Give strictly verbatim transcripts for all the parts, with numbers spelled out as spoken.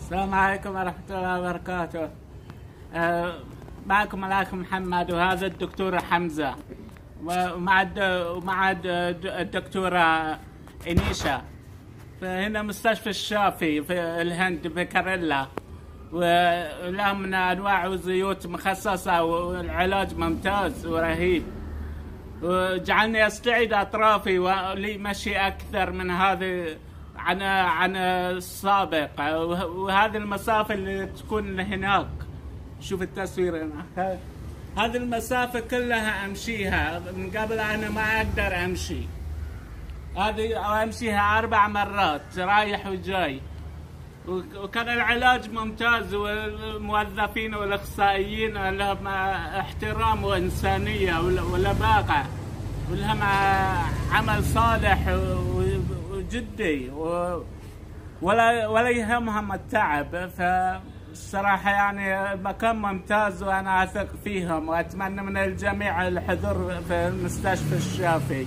السلام عليكم ورحمة الله وبركاته. آه، معكم الأخ محمد وهذا الدكتورة حمزة ومع ومع الدكتورة إنيشا. فهنا مستشفى الشافي في الهند في كاريلا، ولهم من أنواع وزيوت مخصصة والعلاج ممتاز ورهيب، وجعلني أستعيد أطرافي ولي مشي أكثر من هذه عن عن السابق، وهذه المسافة اللي تكون هناك. شوف التصوير هنا، هذه المسافة كلها أمشيها، من قبل أنا ما أقدر أمشي، هذه أمشيها أربع مرات رايح وجاي، وكان العلاج ممتاز، والموظفين والأخصائيين لهم احترام وإنسانية ولباقة، ولهم عمل صالح وجدي، ولا ولا يهمهم التعب. فالصراحة يعني المكان ممتاز، وأنا أثق فيهم، وأتمنى من الجميع الحضور في المستشفى الشافي.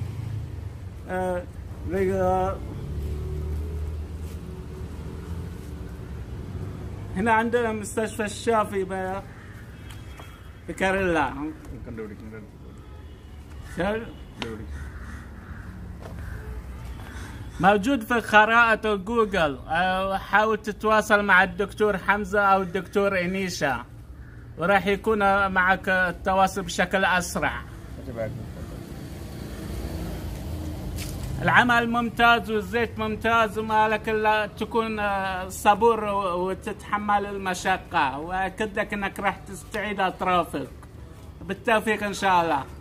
هنا عندنا مستشفى الشافي في كاريلا، موجود في خرائط جوجل. حاول تتواصل مع الدكتور حمزة أو الدكتور إنيشا، وراح يكون معك التواصل بشكل أسرع. العمل ممتاز والزيت ممتاز، وما لك إلا تكون صبور وتتحمل المشقة، وأكد لك أنك راح تستعيد أطرافك. بالتوفيق إن شاء الله.